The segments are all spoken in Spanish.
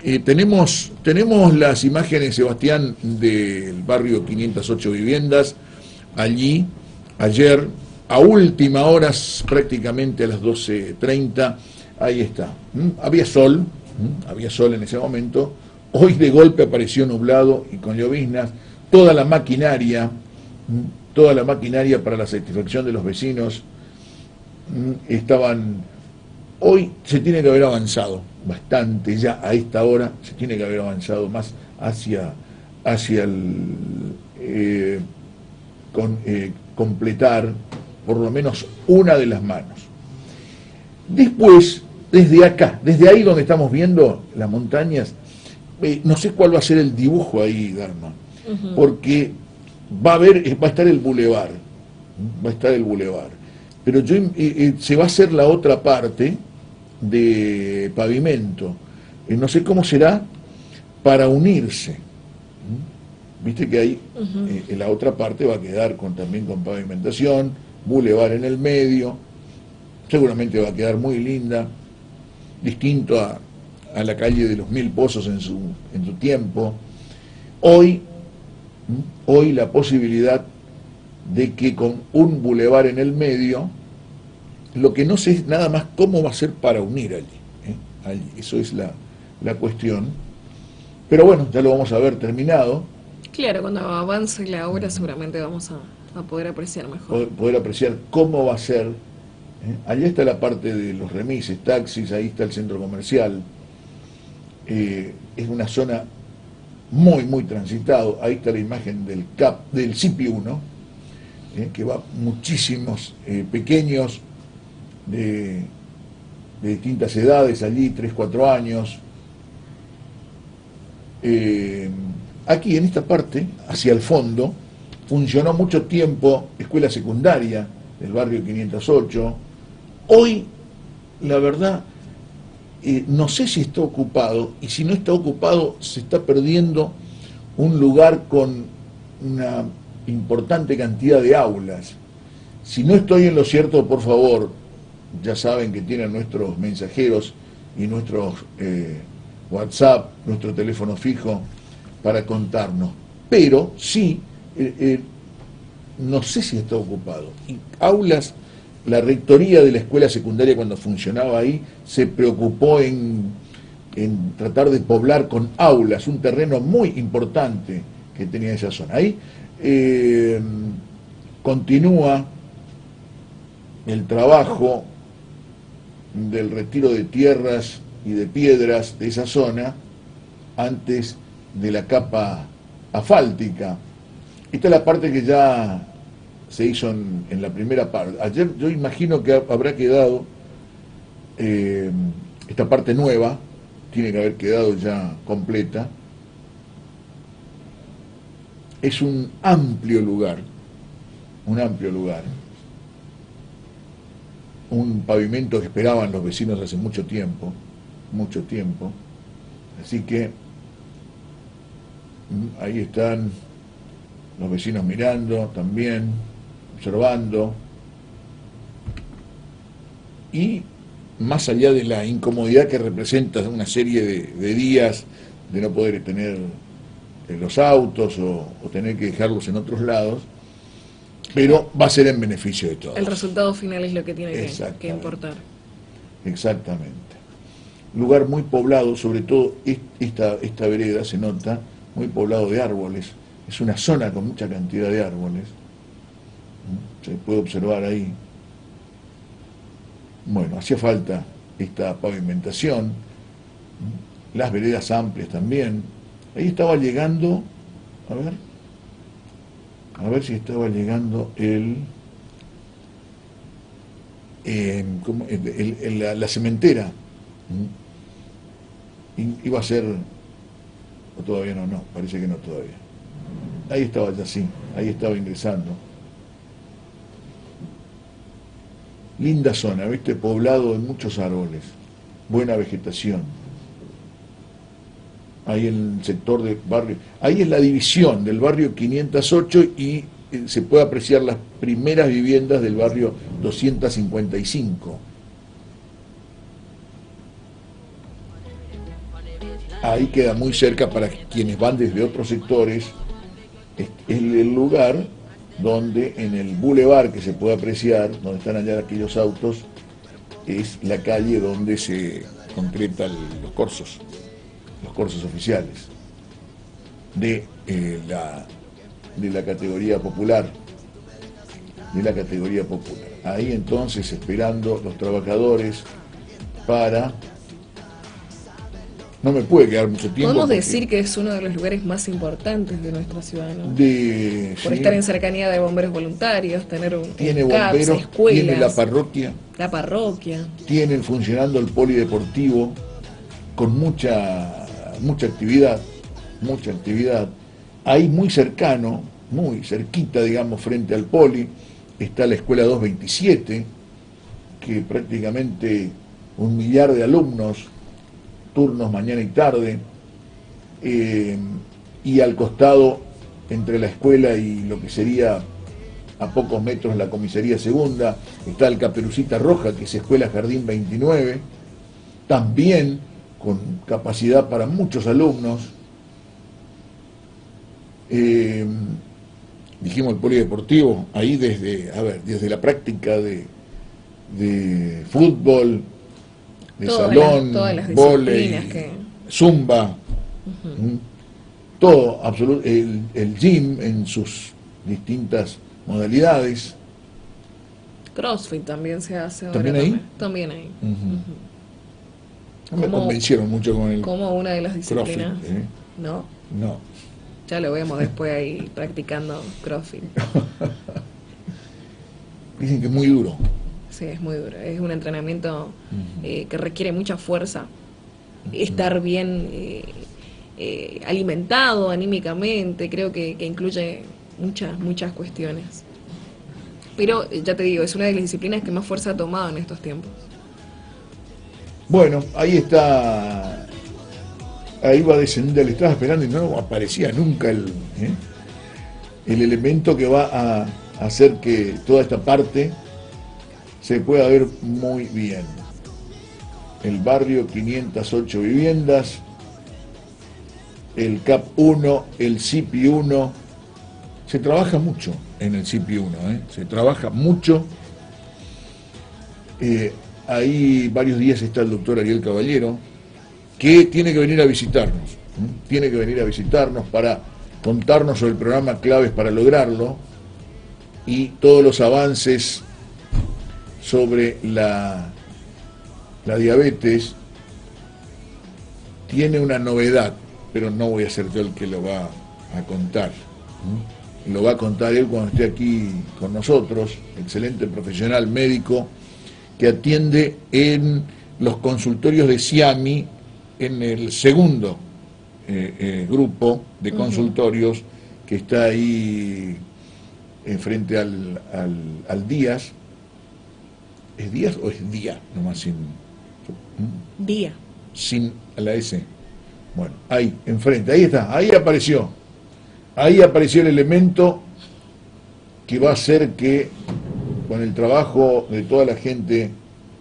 Tenemos las imágenes, Sebastián, del barrio 508 Viviendas, allí, ayer, a última hora, prácticamente a las 12:30, ahí está. Había sol en ese momento, hoy de golpe apareció nublado y con lloviznas, toda la maquinaria para la satisfacción de los vecinos hoy se tiene que haber avanzado bastante, ya a esta hora se tiene que haber avanzado más hacia completar por lo menos una de las manos. Después, desde acá, desde ahí donde estamos viendo las montañas, no sé cuál va a ser el dibujo ahí, Dharma, porque va a estar el bulevar, pero se va a hacer la otra parte de pavimento, no sé cómo será para unirse, viste que ahí la otra parte va a quedar también con pavimentación, bulevar en el medio, seguramente va a quedar muy linda, distinto a la calle de los 1000 Pozos en su tiempo. Hoy la posibilidad de que con un bulevar en el medio, lo que no sé es nada más cómo va a ser para unir allí. Eso es la cuestión. Pero bueno, ya lo vamos a ver terminado. Claro, cuando avance la obra seguramente vamos a poder apreciar mejor. Poder apreciar cómo va a ser. Allá está la parte de los remises, taxis, ahí está el centro comercial. Es una zona muy, muy transitado. Ahí está la imagen del CIPI 1, que va muchísimos pequeños de distintas edades allí, 3, 4 años. Aquí en esta parte, hacia el fondo, funcionó mucho tiempo escuela secundaria del barrio 508. Hoy, la verdad, no sé si está ocupado, y si no está ocupado, se está perdiendo un lugar con una importante cantidad de aulas. Si no estoy en lo cierto, por favor, ya saben que tienen nuestros mensajeros y nuestros WhatsApp, nuestro teléfono fijo para contarnos. Pero sí, no sé si está ocupado. Y aulas, la rectoría de la escuela secundaria cuando funcionaba ahí se preocupó en tratar de poblar con aulas, un terreno muy importante que tenía esa zona. Ahí continúa el trabajo del retiro de tierras y de piedras de esa zona antes de la capa asfáltica. Esta es la parte que ya se hizo en la primera parte. Ayer yo imagino que habrá quedado esta parte nueva, tiene que haber quedado ya completa. Es un amplio lugar, un pavimento que esperaban los vecinos hace mucho tiempo, así que ahí están los vecinos mirando también, observando, y más allá de la incomodidad que representa una serie de días de no poder tener los autos o tener que dejarlos en otros lados, pero va a ser en beneficio de todos. El resultado final es lo que tiene que importar. Exactamente. Lugar muy poblado, sobre todo esta vereda se nota, muy poblado de árboles. Es una zona con mucha cantidad de árboles. Se puede observar ahí. Bueno, hacía falta esta pavimentación, las veredas amplias también. Ahí estaba llegando, a ver si estaba llegando la cementera. Iba a ser, o todavía no, parece que no todavía. Ahí estaba ya, sí, ahí estaba ingresando. Linda zona, ¿viste? Poblado de muchos árboles, buena vegetación. Ahí en el sector del barrio, ahí es la división del barrio 508 y se puede apreciar las primeras viviendas del barrio 255. ahí queda muy cerca para quienes van desde otros sectores, es el lugar donde en el bulevar que se puede apreciar, donde están allá aquellos autos, es la calle donde se concretan los corsos oficiales de la categoría popular, Ahí entonces esperando los trabajadores para... No me puede quedar mucho tiempo. Podemos decir que es uno de los lugares más importantes de nuestra ciudad, ¿no? Por sí, estar en cercanía de bomberos voluntarios, tener tiene CAPS, bomberos, escuelas, tiene la parroquia, tienen funcionando el polideportivo con mucha actividad, Ahí muy cercano, muy cerquita, digamos, frente al poli, está la escuela 227, que prácticamente 1 millar de alumnos, turnos mañana y tarde, y al costado, entre la escuela y lo que sería a pocos metros la comisaría segunda, está el Caperucita Roja, que es Escuela Jardín 29, también con capacidad para muchos alumnos. Dijimos el polideportivo, ahí desde la práctica de fútbol, de salón, vóley, zumba, todo, el gym en sus distintas modalidades. CrossFit también se hace ahora. ¿También ahí? También ahí. No me convencieron mucho con el como una de las disciplinas. CrossFit, No. Ya lo vemos después ahí practicando CrossFit. Dicen que es muy duro. Sí, es muy duro. Es un entrenamiento que requiere mucha fuerza. Estar bien alimentado anímicamente, creo que incluye muchas cuestiones. Pero ya te digo, es una de las disciplinas que más fuerza ha tomado en estos tiempos. Bueno, ahí está. Ahí va descendiendo, le estaba esperando y no aparecía nunca el elemento que va a hacer que toda esta parte se pueda ver muy bien. El barrio, 508 viviendas, el CAP 1, el CIPI 1. Se trabaja mucho en el CIPI 1, se trabaja mucho. Ahí varios días está el doctor Ariel Caballero, que tiene que venir a visitarnos. Tiene que venir a visitarnos para contarnos sobre el programa Claves para lograrlo y todos los avances sobre la diabetes. Tiene una novedad, pero no voy a ser yo el que lo va a contar. Lo va a contar él cuando esté aquí con nosotros, excelente profesional médico que atiende en los consultorios de Siami, en el segundo grupo de consultorios que está ahí frente al Díaz. ¿Es Díaz o es Día? Nomás sin... Día. Sin la S. Bueno, ahí, enfrente, ahí está, ahí apareció. Ahí apareció el elemento que va a hacer que, con el trabajo de toda la gente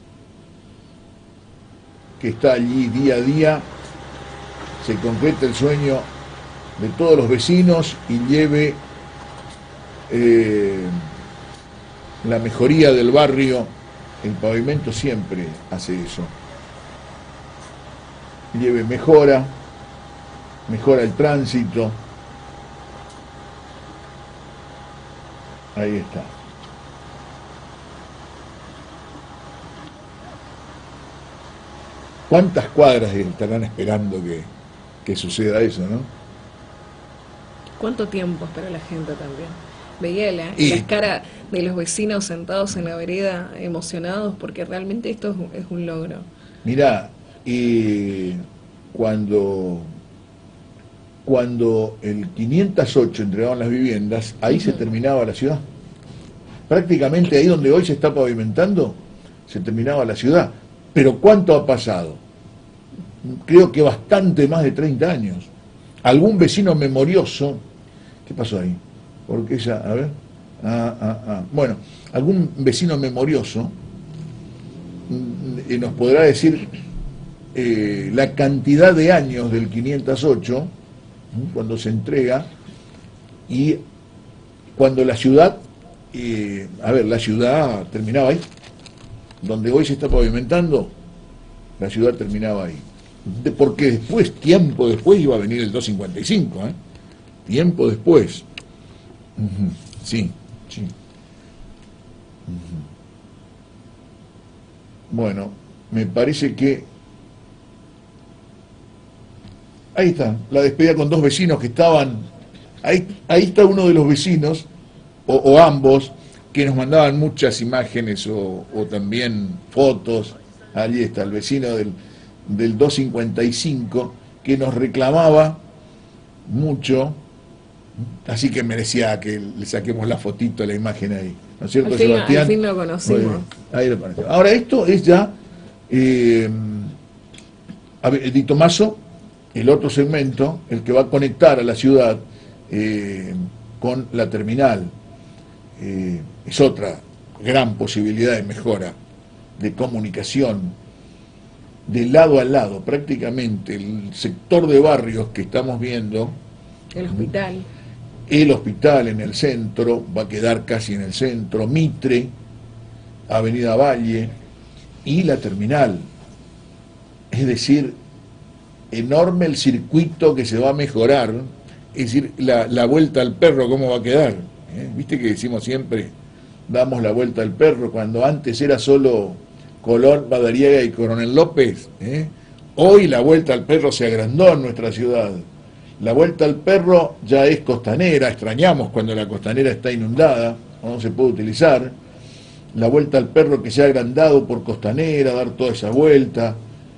que está allí día a día, se concrete el sueño de todos los vecinos y lleve la mejoría del barrio. El pavimento siempre hace eso. Lleve mejora el tránsito. Ahí está. ¿Cuántas cuadras estarán esperando que suceda eso, no? ¿Cuánto tiempo espera la gente también? Veía las caras de los vecinos sentados en la vereda emocionados porque realmente esto es un logro. Mirá, cuando el 508 entregaban las viviendas, ahí se terminaba la ciudad. Prácticamente ahí donde hoy se está pavimentando, se terminaba la ciudad. Pero ¿cuánto ha pasado? Creo que bastante más de 30 años. Algún vecino memorioso, ¿qué pasó ahí? Porque ella, a ver, bueno, algún vecino memorioso nos podrá decir la cantidad de años del 508, cuando se entrega, y cuando la ciudad, la ciudad terminaba ahí, donde hoy se está pavimentando, la ciudad terminaba ahí. Porque después, tiempo después, iba a venir el 255, tiempo después. Sí, sí. Bueno, me parece que ahí está, la despedida con dos vecinos que estaban, ahí está uno de los vecinos, o ambos, que nos mandaban muchas imágenes o también fotos. Allí está el vecino del 255, que nos reclamaba mucho, así que merecía que le saquemos la fotito, la imagen ahí. ¿No es cierto, Sebastián? Al fin lo conocimos. Bueno, ahí lo apareció. Ahora, esto es ya Di Tommaso, el otro segmento, el que va a conectar a la ciudad con la terminal. Es otra gran posibilidad de mejora, de comunicación, de lado a lado, prácticamente el sector de barrios que estamos viendo. El hospital en el centro, va a quedar casi en el centro, Mitre, Avenida Valle y la terminal. Es decir, enorme el circuito que se va a mejorar, es decir, la vuelta al perro, ¿cómo va a quedar? Viste que decimos siempre, damos la vuelta al perro, cuando antes era solo Colón, Madariaga y Coronel López. Hoy la vuelta al perro se agrandó en nuestra ciudad. La vuelta al perro ya es costanera, extrañamos cuando la costanera está inundada o no se puede utilizar. La vuelta al perro que se ha agrandado por costanera, dar toda esa vuelta.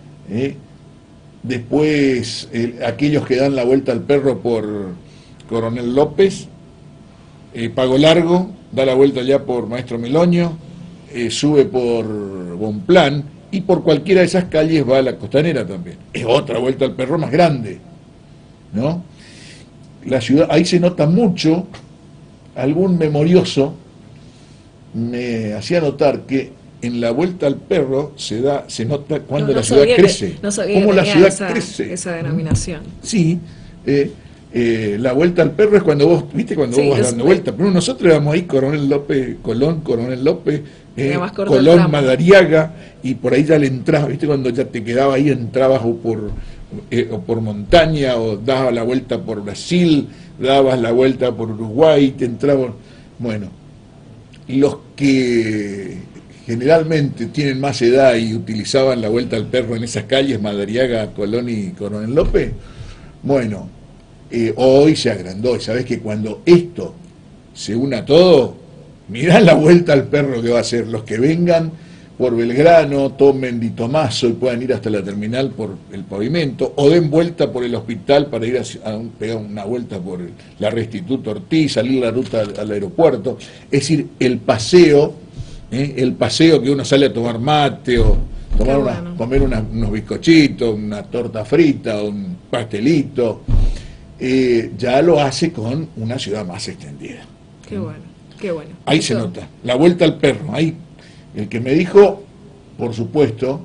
Después, aquellos que dan la vuelta al perro por Coronel López, Pago Largo, da la vuelta ya por Maestro Meloño, sube por Bonplan, y por cualquiera de esas calles va a la costanera también. Es otra vuelta al perro más grande, ¿no? La ciudad, ahí se nota mucho. Algún memorioso me hacía notar que en la vuelta al perro se nota cuando la ciudad crece. Cómo la ciudad crece. Esa denominación. Sí, la vuelta al perro es cuando vos, viste, cuando vos vas dando vuelta. Pero nosotros íbamos ahí, Coronel López, Coronel López, Colón, Madariaga, y por ahí ya le entrabas, viste, cuando ya te quedaba ahí, entrabas o por Montaña, o dabas la vuelta por Brasil, dabas la vuelta por Uruguay, te entrabas. Bueno, los que generalmente tienen más edad y utilizaban la vuelta al perro en esas calles, Madariaga, Colón y Coronel López, bueno, hoy se agrandó, y sabés que cuando esto se una todo, mirá la vuelta al perro que va a hacer. Los que vengan por Belgrano, tomen Di Tommaso y puedan ir hasta la terminal por el pavimento, o den vuelta por el hospital para ir pegar una vuelta por la Restituto Ortiz, salir la ruta al aeropuerto. Es decir, el paseo que uno sale a tomar mate o comer unos bizcochitos, una torta frita, un pastelito, ya lo hace con una ciudad más extendida. Qué bueno, qué bueno. Ahí se nota, la vuelta al perro, ahí. El que me dijo, por supuesto,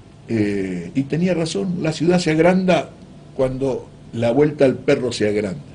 y tenía razón, la ciudad se agranda cuando la vuelta al perro se agranda.